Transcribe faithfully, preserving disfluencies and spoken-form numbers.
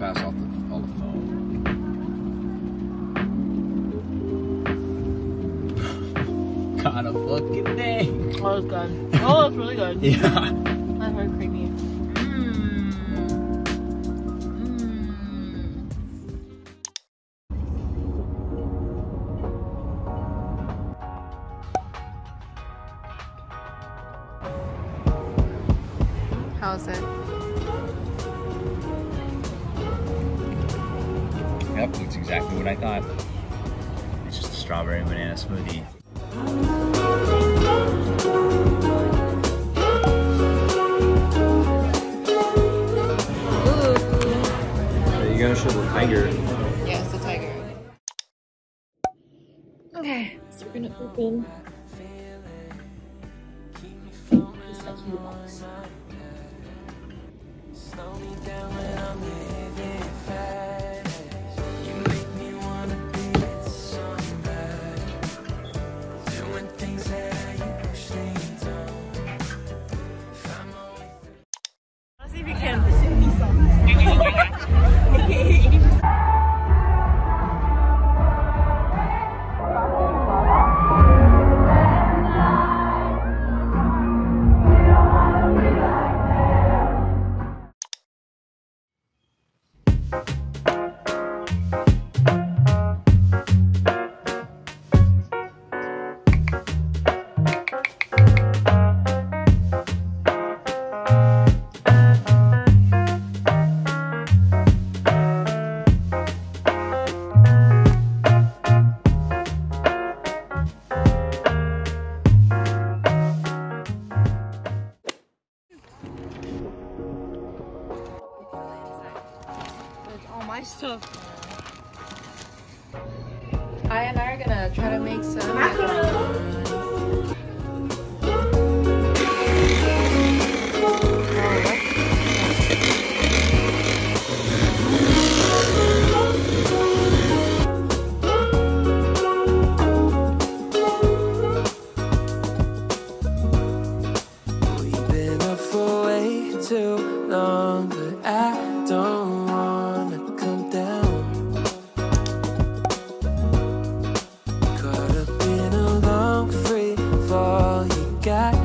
pass off the, all the foam. God, a fucking day. Oh, it's good. Oh, it's really good. Yeah. That's very creamy. Mmm. Mmm. How's it? Yep, that's exactly what I thought. It's just a strawberry and banana smoothie. Ooh. You gotta show the tiger. Yeah, it's a tiger. Okay, so we're gonna open this lucky box. Let's see if you can sing these songs. All my stuff. I and I are gonna try to make some macarons. We've been up for way too long, but I don't wanna come down. Caught up in a long free fall, you got